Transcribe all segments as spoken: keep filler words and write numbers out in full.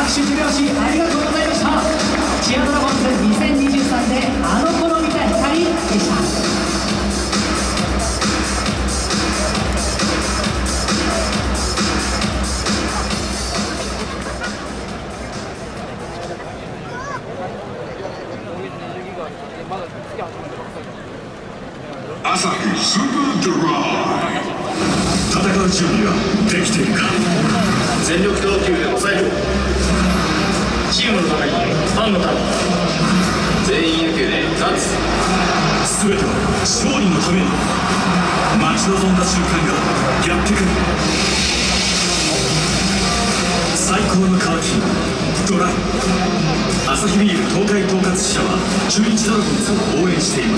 拍手手拍子ありがとうございました。チアドラゴンズにせんにじゅうさんであの頃見た光でした。 朝日スーパードライ。戦う準備はできているか。 全力投球で抑える。チームのために、ファンのために、全員野球で勝つ。 全ては勝利のために。待ち望んだ瞬間がやってくる。最高の渇き、ドライ。アサヒビール東海統括支社は中日ドラゴンズを応援しています。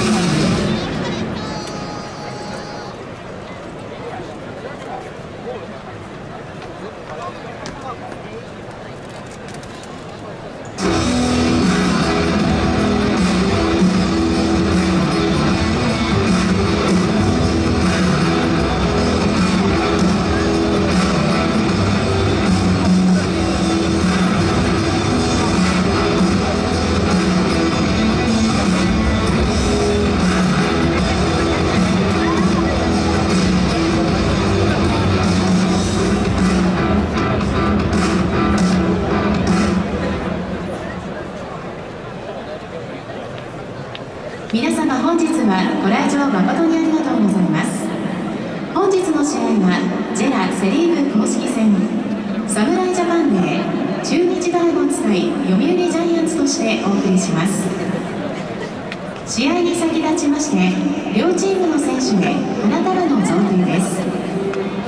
皆様本日はご来場誠にありがとうございます。本日の試合はジェラセ・リーグ公式戦侍ジャパンで中日ドラゴンズ対読売ジャイアンツとしてお送りします。試合に先立ちまして両チームの選手へ花束の贈呈です。